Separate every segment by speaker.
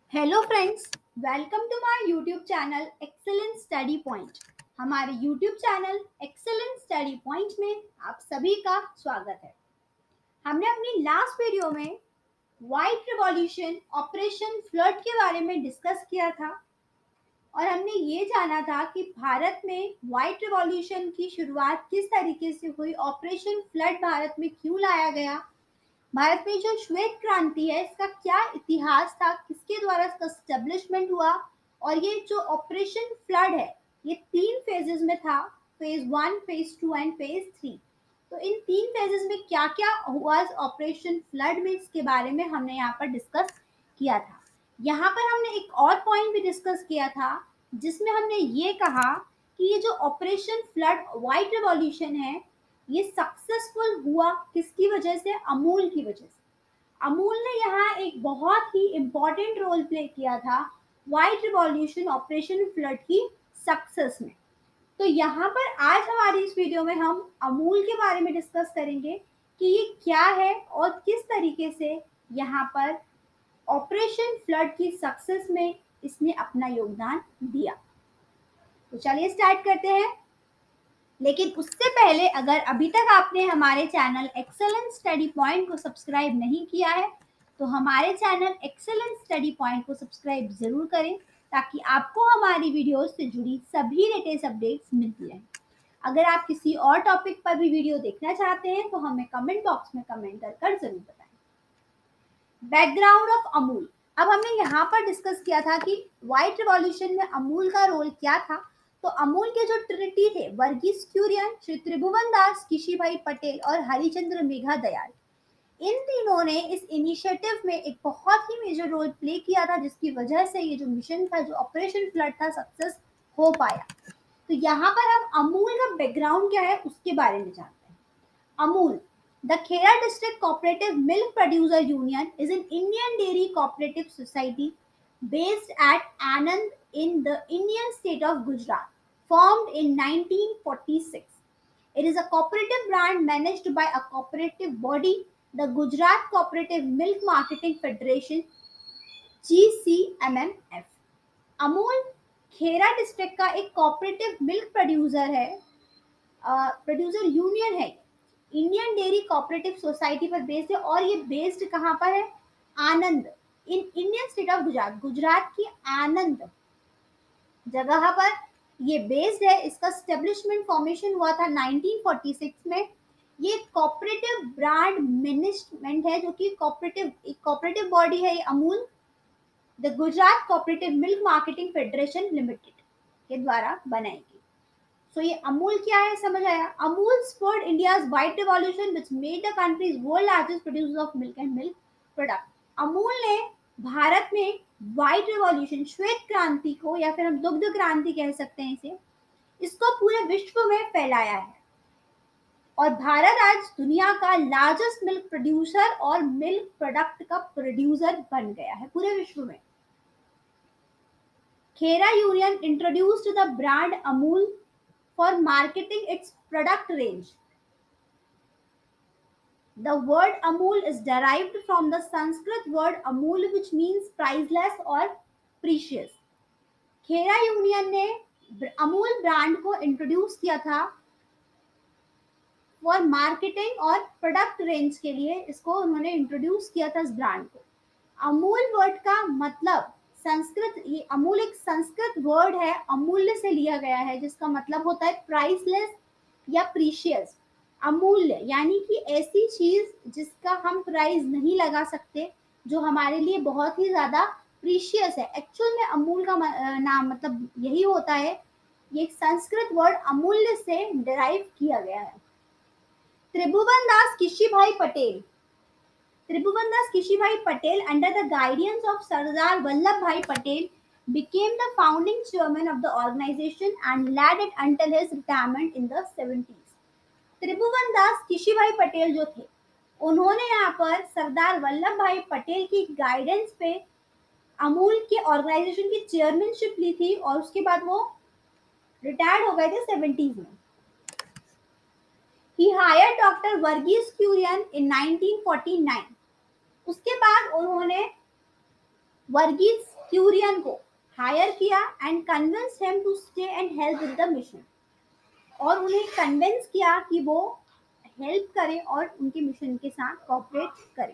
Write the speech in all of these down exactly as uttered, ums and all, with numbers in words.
Speaker 1: Hello friends, welcome to my YouTube channel excellent study point. हमारे YouTube channel excellent study point में आप सभी का स्वागत है। हमने अपनी लास्ट वीडियो में व्हाइट रिवॉल्यूशन ऑपरेशन फ्लड के बारे में डिस्कस किया था और हमने ये जाना था कि भारत में व्हाइट रिवॉल्यूशन की शुरुआत किस तरीके से हुई, ऑपरेशन फ्लड भारत में क्यों लाया गया, भारत में जो श्वेत क्रांति है इसका क्या इतिहास था, किसके द्वारा इसका स्टेब्लिशमेंट हुआ, और ये जो ऑपरेशन फ्लड है ये तीन फेजेस में था, phase one, phase two and phase three. तो इन तीन फेजेस में क्या क्या हुआ ऑपरेशन फ्लड में, इसके बारे में हमने यहाँ पर डिस्कस किया था। यहाँ पर हमने एक और पॉइंट भी डिस्कस किया था जिसमें हमने ये कहा कि ये जो ऑपरेशन फ्लड व्हाइट रिवॉल्यूशन है ये सक्सेसफुल हुआ किसकी वजह से, अमूल की वजह से। अमूल ने यहाँ एक बहुत ही इंपॉर्टेंट रोल प्ले किया था व्हाइट रिवॉल्यूशन ऑपरेशन फ्लड की सक्सेस में। तो यहाँ पर आज हमारी इस वीडियो में हम अमूल के बारे में डिस्कस करेंगे कि ये क्या है और किस तरीके से यहाँ पर ऑपरेशन फ्लड की सक्सेस में इसने अपना योगदान दिया। तो चलिए स्टार्ट करते हैं। लेकिन उससे पहले अगर अभी तक आपने हमारे चैनल एक्सेलेंट स्टडी पॉइंट को सब्सक्राइब नहीं किया है तो हमारे चैनल एक्सेलेंट स्टडी पॉइंट को सब्सक्राइब जरूर करें ताकि आपको हमारी वीडियोस से जुड़ी सभी लेटेस्ट अपडेट्स मिलती रहें। अगर आप किसी और टॉपिक पर भी वीडियो देखना चाहते हैं तो हमें कमेंट बॉक्स में कमेंट कर कर जरूर बताएं। Background of Amul. अब हमने यहाँ पर डिस्कस किया था कि व्हाइट रिवॉल्यूशन में अमूल का रोल क्या था। तो अमूल के जो ट्रिनिटी थे, वर्गीस कुरियन, श्री त्रिभुवन दास, किशीभाई पटेल और हरिचंद्र मेघा दयाल, इन तीनों ने इस इनिशिएटिव में एक बहुत ही मेजर रोल प्ले किया था जिसकी वजह से ये जो मिशन था, जो ऑपरेशन फ्लड था, सक्सेस हो पाया। तो यहाँ पर हम अमूल का बैकग्राउंड क्या है उसके बारे में जानते हैं। Amul, the Khera District Cooperative Milk Producer Union is an Indian dairy cooperative society based at Anand in the Indian state of Gujarat, formed in nineteen forty-six. It is a cooperative brand managed by a cooperative body, the Gujarat Cooperative Milk Marketing Federation, G C M M F. Amul Khera district का एक cooperative milk producer है, producer uh, union है, Indian dairy cooperative society पर based है और ये based कहाँ पर है, Anand, in Indian state of Gujarat, Gujarat की आनंद जगह पर ये बेस्ड है। इसका स्टेब्लिशमेंट फॉर्मेशन हुआ था नाइनटीन फोर्टी सिक्स में। ये कोऑपरेटिव ब्रांड मैनेजमेंट है जो कि कोऑपरेटिव कोऑपरेटिव बॉडी है ये Amul, the Gujarat cooperative milk marketing federation limited के द्वारा बनाएगी। So ये अमूल क्या है समझ आया। Amul spurred India's white revolution which made the country's world largest producer of milk and milk product. Amul ने भारत में व्हाइट रिवॉल्यूशन, श्वेत क्रांति को, या फिर हम दुग्ध क्रांति कह सकते हैं इसे, इसको पूरे विश्व में फैलाया है और भारत आज दुनिया का लार्जेस्ट मिल्क प्रोड्यूसर और मिल्क प्रोडक्ट का प्रोड्यूसर बन गया है पूरे विश्व में। Khera union introduced the brand Amul for marketing its product range. The word Amul is derived from the Sanskrit word Amul which means priceless or precious. Khera union ने Amul brand को introduce किया था फॉर मार्केटिंग और product range के लिए, इसको उन्होंने introduce किया था इस ब्रांड को। अमूल वर्ड का मतलब संस्कृत, ये अमूल एक संस्कृत वर्ड है, अमूल्य से लिया गया है, जिसका मतलब होता है प्राइसलेस या प्रीशियस। अमूल्य यानी कि ऐसी चीज जिसका हम प्राइस नहीं लगा सकते, जो हमारे लिए बहुत ही ज्यादा प्रीशियस है। एक्चुअल में अमूल का नाम मतलब यही होता है। ये संस्कृत वर्ड अमूल्य से डिराइव किया गया है। त्रिभुवन दास किशीभाई Patel, Tribhuvan Das Kishibai Patel, under the guidance of Sardar Vallabhbhai Patel, became the founding chairman of the organization and led it until his retirement in the seventies. त्रिभुवन दास किशीभाई पटेल जो थे, उन्होंने यहाँ पर सरदार वल्लभ भाई पटेल की गाइडेंस पे अमूल के ऑर्गेनाइजेशन की चेयरमैनशिप ली थी और उसके बाद वो रिटायर्ड हो गए थे सेवेंटीज में। He hired Doctor Verghese Kurian in nineteen forty-nine. उसके बाद उन्होंने वर्गीस क्यूरियन को हायर किया and convince him to stay and help with the mission, और उन्हें कन्विंस किया कि वो हेल्प करें और उनके मिशन के साथ कोऑपरेट करें।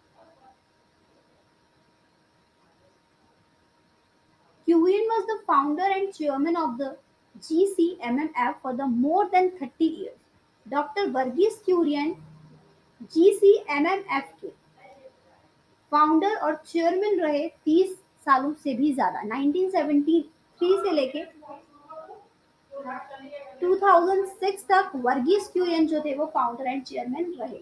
Speaker 1: Curien was the founder and chairman of the G C M M F for the more than thirty years. Doctor Verghese Kurien G C M M F के फाउंडर और चेयरमैन रहे तीस सालों से भी ज्यादा, नाइनटीन सेवेंटी थ्री से लेके टू थाउजेंड सिक्स तक वर्गीस क्यूरियन जो थे वो फाउंडर एंड चेयरमैन रहे।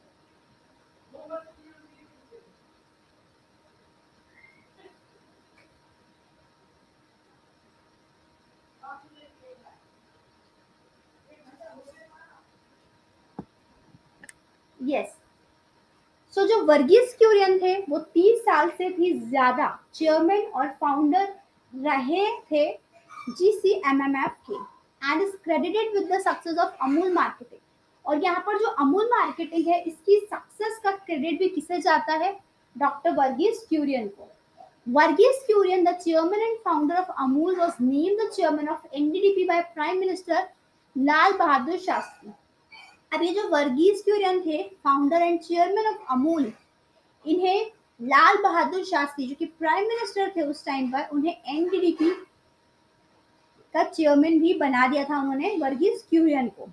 Speaker 1: यस, सो जो वर्गीस क्यूरियन थे वो तीस साल से भी ज्यादा चेयरमैन और फाउंडर रहे थे जीसीएमएमएफ के and is credited with the success of Amul marketing. और यहाँ पर जो अमूल मार्केटिंग है इसकी सक्सेस का क्रेडिट भी किसे जाता है? डॉक्टर वर्गीस क्यूरियन को। Verghese Kurien, the chairman and founder of Amul, was named the chairman of NDDP by prime minister Lal Bahadur Shastri. अब ये जो वर्गीस क्यूरियन थे, founder and chairman of Amul, इन्हें लाल बहादुर शास्त्री जो कि प्राइम मिनिस्टर थे उस टाइम पर, उन्हें एनडीडीपी का चेयरमैन भी बना दिया था उन्होंने वर्गीस क्यूरियन को।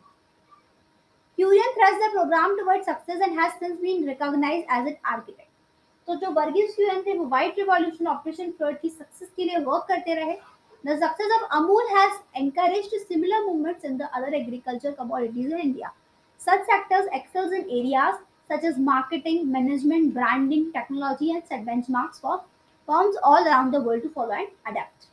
Speaker 1: क्यूरियन thrust the program towards success and has since been recognized as its architect. तो जो वर्गीस क्यूरियन थे वो व्हाइट रिवॉल्यूशन, ऑपरेशन फ्लड की सक्सेस के लिए वर्क करते रहे। The success of Amul has encouraged similar movements in the other agriculture commodities in India. Such sectors excels in areas such as marketing, management, branding, technology, and set benchmarks for firms all around the world to follow and adapt.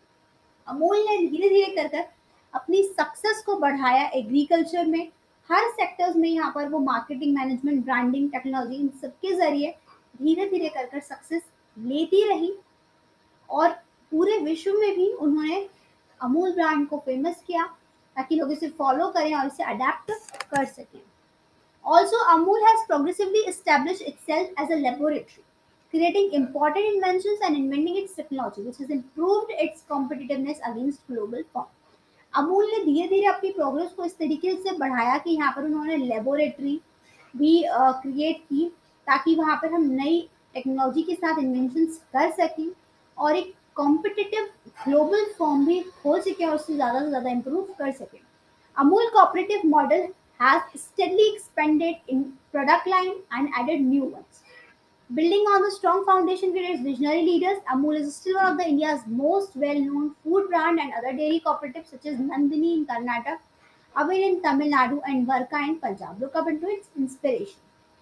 Speaker 1: Amul ने धीरे धीरे कर कर अपनी success को बढ़ाया agriculture में, हर sectors में। यहाँ पर वो मार्केटिंग, मैनेजमेंट, ब्रांडिंग, टेक्नोलॉजी, इन सबके जरिए धीरे धीरे कर कर सक्सेस लेती रही और पूरे विश्व में भी उन्होंने अमूल ब्रांड को फेमस किया ताकि लोग इसे फॉलो करें और इसे अडेप्ट कर सकें। Also, Amul has progressively established itself as a laboratory, creating important inventions and inventing its technology, which has improved its competitiveness against global firms. Amul ने धीरे धीरे अपनी प्रोग्रेस को इस तरीके से बढ़ाया कि यहाँ पर उन्होंने लेबोरेटरी भी क्रिएट uh, की ताकि वहाँ पर हम नई टेक्नोलॉजी के साथ इन्वेंशंस कर सकें और एक कॉम्पिटिटिव ग्लोबल फॉर्म भी खोल सके और उससे ज़्यादा से ज़्यादा इम्प्रूव कर सके। Amul cooperative model has steadily expanded in product line and added new ones. Building on the strong foundation with its visionary leaders, Amul is still one of the India's most well-known food brand and other dairy cooperatives such as Nandini in Karnataka, Avin in Tamil Nadu, and Varka in Punjab. Look up into its inspiration.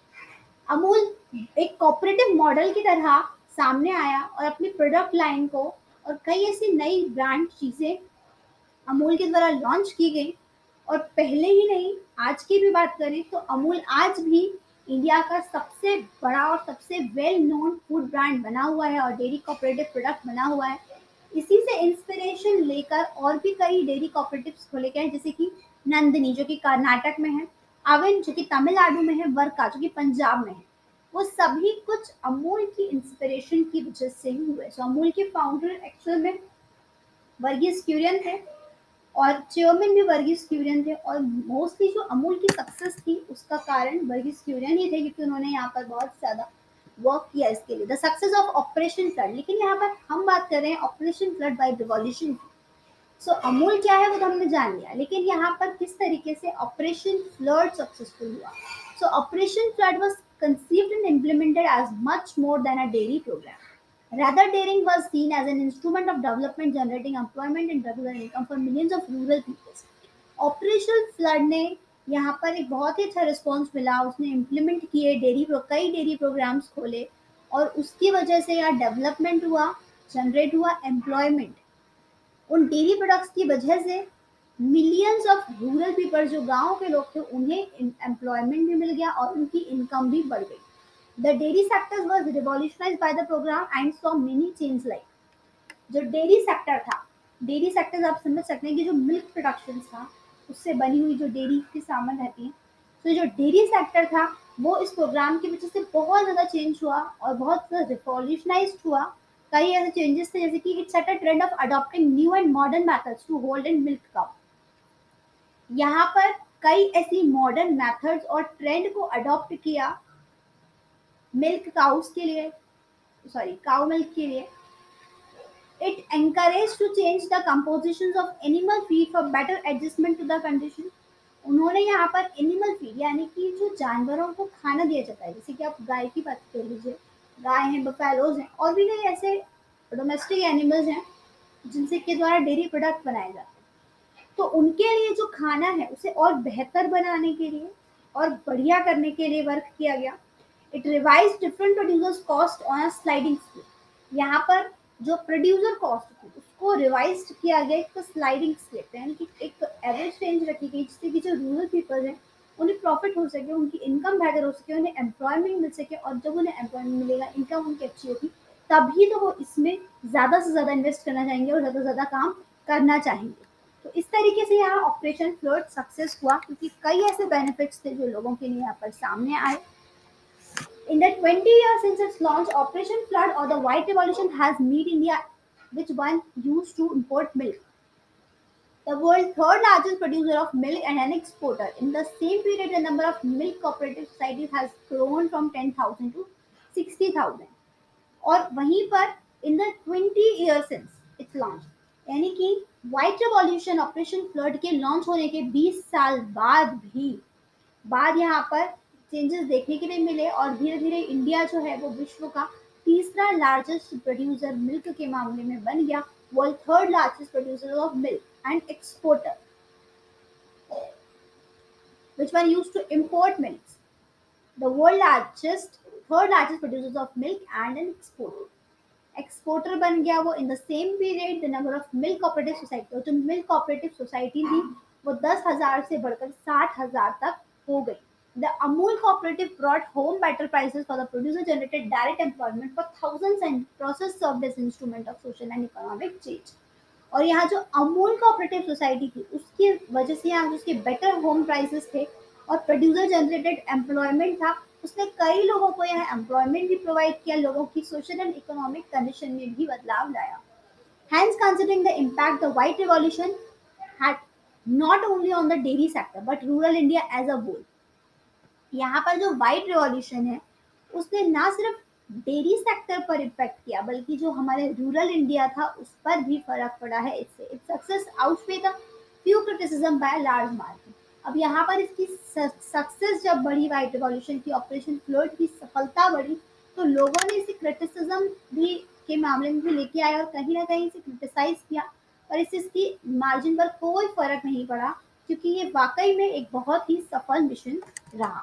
Speaker 1: Amul एक cooperative model की तरह सामने आया और अपनी product line को और कई ऐसी नई ब्रांड चीजें अमूल के द्वारा लॉन्च की गई। और पहले ही नहीं, आज की भी बात करें तो अमूल आज भी इंडिया का सबसे बड़ा और सबसे वेल नोन फूड ब्रांड बना हुआ है और डेयरी कोऑपरेटिव प्रोडक्ट बना हुआ है। इसी से इंस्पिरेशन लेकर और भी कई डेयरी कोऑपरेटिव्स खोले गए हैं, जैसे कि नंदिनी जो कि कर्नाटक में है, अविन जो कि तमिलनाडु में है, वर्का जो कि पंजाब में है। वो सभी कुछ अमूल की इंस्पिरेशन की वजह से ही हुए। सो अमूल के फाउंडर एक्चुअल में वर्गीस क्यूरियन थे और चेयरमैन भी वर्गीस क्यूरियन थे और मोस्टली जो अमूल की सक्सेस थी उसका कारण वर्गीस क्यूरियन ही थे क्योंकि उन्होंने यहाँ पर बहुत ज़्यादा वर्क किया इसके लिए। The success of operation flood, लेकिन यहाँ पर हम बात कर रहे हैं ऑपरेशन फ्लड बाय रिवॉल्यूशन की। सो अमूल क्या है वो तो हमने जान लिया, लेकिन यहाँ पर किस तरीके से ऑपरेशन फ्लड सक्सेसफुल हुआ। So operation flood was conceived and implemented as much more than a dairy program. Rather, dairying was seen as an instrument of development, generating employment and regular income for millions of rural people. Operational Flood ने यहाँ पर एक बहुत ही अच्छा response मिला, उसने implement किए dairy कई डेयरी प्रोग्राम्स खोले और उसकी वजह से यहाँ डेवलपमेंट हुआ, जनरेट हुआ एम्प्लॉयमेंट। उन डेयरी प्रोडक्ट्स की वजह से मिलियंस ऑफ रूरल पीपल जो गांव के लोग थे उन्हें एम्प्लॉयमेंट भी मिल गया और उनकी इनकम भी बढ़ गई। The dairy sector was revolutionized by the program and saw many changes like जो डेयरी सेक्टर था, डेयरी सेक्टर आप समझ सकते हैं कि जो मिल्क प्रोडक्शन था उससे बनी हुई जो डेयरी की सामान रहती है, तो जो डेयरी सेक्टर था वो इस प्रोग्राम की वजह से बहुत ज़्यादा चेंज हुआ और बहुत ज़्यादा रिवॉल्यूशनाइज्ड हुआ कई ऐसे चेंजेस थे जैसे कि it set a trend of adopting new and modern methods to hold and milk cow. यहाँ पर कई ऐसी मॉडर्न मेथड्स और ट्रेंड को अडॉप्ट किया मिल्क काउस के लिए, सॉरी काउ मिल्क के लिए। It encouraged to change the compositions of animal feed for better adjustment to the condition। उन्होंने यहाँ पर एनिमल फीड यानी कि जो जानवरों को खाना दिया जाता है, जैसे कि आप गाय की बात कर लीजिए, गाय हैं, बफेलोज हैं और भी कई ऐसे डोमेस्टिक एनिमल्स हैं जिनसे के द्वारा डेयरी प्रोडक्ट बनाए जाते हैं। तो उनके लिए जो खाना है उसे और बेहतर बनाने के लिए और बढ़िया करने के लिए वर्क किया गया। It revise different producers cost on a sliding scale. यहाँ पर जो प्रोड्यूसर कॉस्ट थी उसको रिवाइज किया गया एक स्लाइडिंग स्केल पे, यानी कि एक एवरेज रेंज रखी गई जिससे कि जो रूरल पीपल हैं उन्हें प्रॉफिट हो सके, उनकी इनकम बेहतर हो सके, उन्हें एम्प्लॉयमेंट मिल सके, और जब उन्हें एम्प्लॉयमेंट मिलेगा, इनकम उनकी अच्छी होगी, तभी तो वो इसमें ज़्यादा से ज़्यादा इन्वेस्ट करना चाहेंगे और ज़्यादा से ज़्यादा काम करना चाहेंगे। तो इस तरीके से यहाँ ऑपरेशन फ्लड सक्सेस हुआ क्योंकि कई ऐसे बेनिफिट्स थे जो लोगों के लिए यहाँ पर सामने आए। In the twenty years since its launch, Operation Flood or the White Revolution has made India, which one used to import milk, the world's third largest producer of milk and an exporter. In the same period, the number of milk cooperative societies has grown from ten thousand to sixty thousand. और वहीं पर in the twenty year since its launch, यानी कि white revolution operation flood के launch होने के बीस साल बाद भी बाद यहाँ पर चेंजेस देखने के लिए मिले और धीरे धीरे इंडिया जो है वो विश्व का तीसरा लार्जेस्ट प्रोड्यूसर मिल्क के मामले में बन गया, world third largest producer of milk and exporter, which one used to import milks, the world largest third largest producers of milk and an exporter। Exporter बन गया वो। In the same period the number of milk cooperative society, जो milk cooperative society थी वो दस हजार से बढ़कर साठ हजार तक हो गई। The Amul cooperative brought home better prices for the producer, generated direct employment for thousands and process served as instrument of social and economic change. और यहाँ जो अमूल कोऑपरेटिव सोसाइटी थी उसकी वजह से यहाँ उसके बेटर होम प्राइसेस थे और प्रोड्यूसर जनरेटेड एम्प्लॉयमेंट था, उसने कई लोगों को यहाँ एम्प्लॉयमेंट भी प्रोवाइड किया, लोगों की सोशल एंड इकोनॉमिक कंडीशन में भी बदलाव लाया। Hence, considering the impact, the White Revolution had not only on the dairy sector but rural India as a whole। यहाँ पर जो व्हाइट रिवॉल्यूशन है उसने ना सिर्फ डेयरी सेक्टर पर इम्पैक्ट किया बल्कि जो हमारे रूरल इंडिया था उस पर भी फर्क पड़ा है इससे। Its success outweighed the few criticism by large margin. अब यहाँ पर इसकी सक्सेस जब बढ़ी, व्हाइट रिवॉल्यूशन की, ऑपरेशन फ्लड की सफलता बढ़ी, तो लोगों ने इसे क्रिटिसिज्म भी के मामले में भी लेके आए और कहीं ना कहीं इसे क्रिटिसाइज किया, पर इससे इसकी मार्जिन पर कोई फर्क नहीं पड़ा क्योंकि ये वाकई में एक बहुत ही सफल मिशन रहा।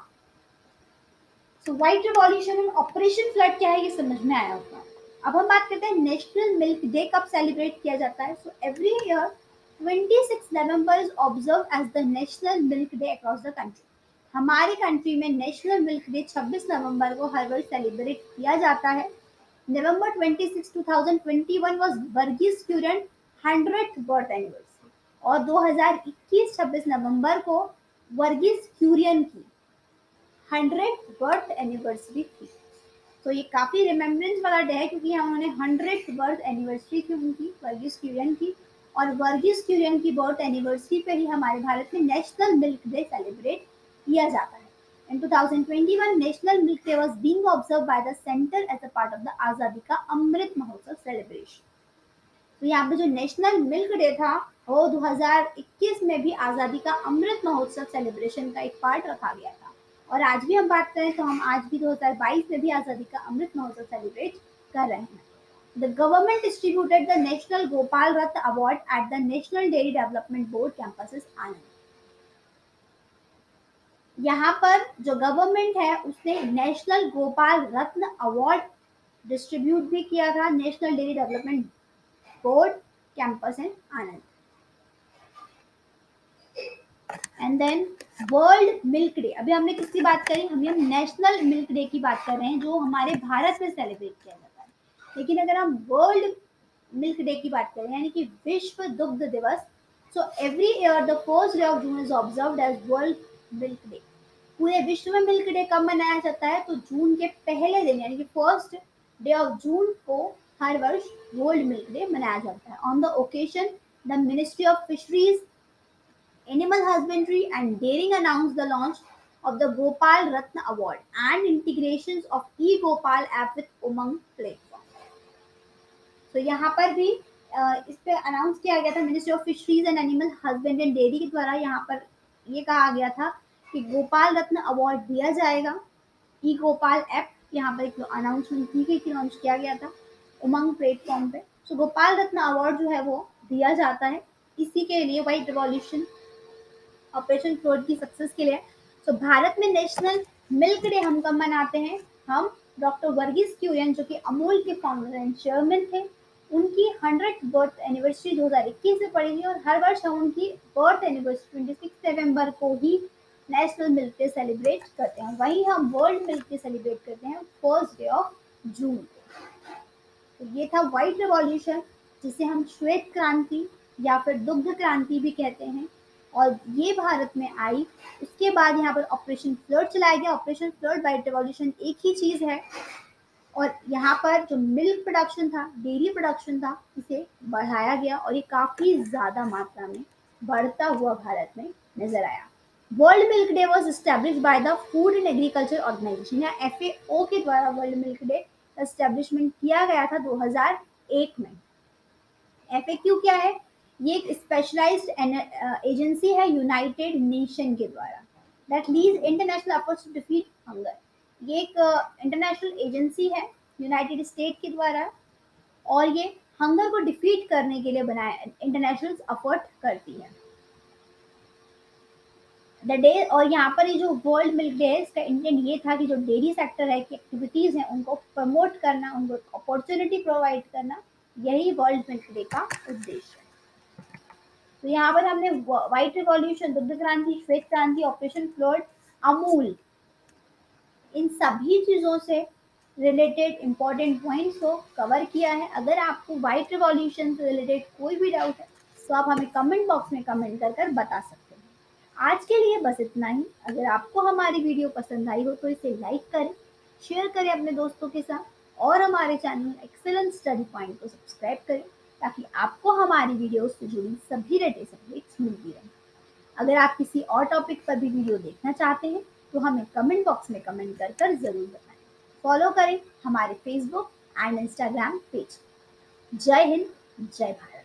Speaker 1: तो व्हाइट रिवॉल्यूशन और ऑपरेशन फ्लड क्या है ये समझ में आया होगा। अब हम बात करते हैं नेशनल मिल्क डे कब सेलिब्रेट किया जाता है। सो एवरी ईयर छब्बीस November is observe as the national milk day across the country. हमारी कंट्री में नेशनल मिल्क डे छब्बीस नवंबर को हर वर्ष सेलिब्रेट किया जाता है। नवंबर छब्बीस, दो हज़ार इक्कीस was Verghese Kurien hundred birth anniversary और दो हज़ार इक्कीस छब्बीस नवंबर को वर्गीस क्यूरियन की हंड्रेड बर्थ एनिवर्सरी थी। तो ये काफी रिमेम्बरेंस वाला डे है क्योंकि यहाँ उन्होंने हंड्रेड बर्थ एनिवर्सरी थी उनकी, वर्गीस क्यूरियन की, और वर्गीस क्यूरियन की बर्थ एनिवर्सरी पे ही हमारे भारत में नेशनल मिल्क डे सेलिब्रेट किया जाता है। In two thousand twenty-one, National Milk Day was being observed by the center as a part of the आजादी का अमृत महोत्सव सेलिब्रेशन। तो यहाँ पे जो नेशनल मिल्क डे था वो दो हज़ार इक्कीस में भी आजादी का अमृत महोत्सव सेलिब्रेशन का एक पार्ट रखा गया था। और आज भी हम बात करें तो हम आज भी दो हज़ार बाईस में भी आजादी का अमृत महोत्सव सेलिब्रेट कर रहे हैं। The government distributed the national Gopal Ratna award at the national dairy development board campuses Anand. यहाँ पर जो गवर्नमेंट है उसने national Gopal Ratna award distribute भी किया था national dairy development board campus in Anand. And then world milk day, अभी हमने किसकी बात करी, हम हम नेशनल मिल्क डे की बात कर रहे हैं जो हमारे भारत में सेलिब्रेट किया जाता है। लेकिन अगर हम वर्ल्ड मिल्क डे की बात करें यानी कि विश्व दुग्ध दिवस, so every year the first day of June is observed as world milk day. पूरे विश्व में मिल्क डे कब मनाया जाता है, तो जून के पहले दिन यानी कि फर्स्ट डे ऑफ जून को हर वर्ष वर्ल्ड मिल्क डे मनाया जाता है। On the occasion the ministry of fisheries, animal husbandry and dairying announce the launch of the Gopal Ratna Award and integrations of e-Gopal app with Umang platform. तो यहाँ पर भी अ, इस पे अनाउंस किया गया था ministry of fisheries and animal husbandry and dairy के द्वारा। यहाँ पर ये कहा गया था कि गोपाल रत्न अवार्ड दिया जाएगा। ई गोपाल ऐप यहाँ पर एक अनाउंसमेंट की गई थी, लॉन्च किया गया था उमंग प्लेटफॉर्म पे। So so, Gopal Ratna award जो है वो दिया जाता है इसी के लिए, व्हाइट रिवॉल्यूशन ऑपरेशन फ्लोट की सक्सेस के लिए। सो so, भारत में नेशनल मिल्क डे हम कब मनाते हैं? हम डॉक्टर वर्गीस क्यूरियन जो कि अमूल के फाउंडर एंड चेयरमैन थे, उनकी हंड्रेड बर्थ एनिवर्सरी दो हज़ार इक्कीस में पड़ेगी और हर वर्ष हम उनकी बर्थ एनिवर्सरी छब्बीस नवंबर को ही नेशनल मिल्क डे सेलिब्रेट करते हैं। वहीं हम वर्ल्ड मिल्क डे सेलिब्रेट करते हैं फर्स्ट डे ऑफ जून को। तो ये था व्हाइट रिवॉल्यूशन, जिसे हम श्वेत क्रांति या फिर दुग्ध क्रांति भी कहते हैं, और ये भारत में आई। उसके बाद यहाँ पर ऑपरेशन फ्लड चलाया गया। ऑपरेशन फ्लड व्हाइट रिवॉल्यूशन एक ही चीज है, और यहाँ पर जो मिल्क प्रोडक्शन था, डेयरी प्रोडक्शन था, इसे बढ़ाया गया और ये काफी ज्यादा मात्रा में बढ़ता हुआ भारत में नजर आया। World milk day was establish by the food and agriculture organization या एफ ए ओ के द्वारा वर्ल्ड मिल्क डे एस्टेब्लिशमेंट किया गया था दो हज़ार एक में। एफ ए क्यू क्या है? ये एक स्पेशलाइज्ड एजेंसी है यूनाइटेड नेशन के द्वारा, that leads international efforts to defeat hunger. ये एक इंटरनेशनल एजेंसी है यूनाइटेड स्टेट के द्वारा, और ये हंगर को डिफीट करने के लिए बनाया इंटरनेशनल एफर्ट करती है। द डे, और यहाँ पर ये जो वर्ल्ड मिल्क डे है, इसका इंटेंट ये था कि जो डेयरी सेक्टर है की एक्टिविटीज हैं उनको प्रमोट करना, उनको अपॉर्चुनिटी प्रोवाइड करना, यही वर्ल्ड मिल्क डे का उद्देश्य है। तो यहाँ पर हमने व्हाइट रिवॉल्यूशन, दुग्ध क्रांति, श्वेत क्रांति, ऑपरेशन फ्लड, अमूल, इन सभी चीजों से रिलेटेड इंपॉर्टेंट पॉइंट्स को कवर किया है। अगर आपको व्हाइट रिवॉल्यूशन से रिलेटेड कोई भी डाउट है तो आप हमें कमेंट बॉक्स में कमेंट कर कर बता सकते हैं। आज के लिए बस इतना ही। अगर आपको हमारी वीडियो पसंद आई हो तो इसे लाइक करें, शेयर करें अपने दोस्तों के साथ, और हमारे चैनल एक्सेलेंट स्टडी पॉइंट को सब्सक्राइब करें ताकि आपको हमारी वीडियो से जुड़ी सभी लेटेस्ट अपडेट्स मिलती रहें। अगर आप किसी और टॉपिक पर भी वीडियो देखना चाहते हैं तो हमें कमेंट बॉक्स में कमेंट कर कर जरूर बताएं। फॉलो करें हमारे फेसबुक एंड इंस्टाग्राम पेज। जय हिंद, जय भारत।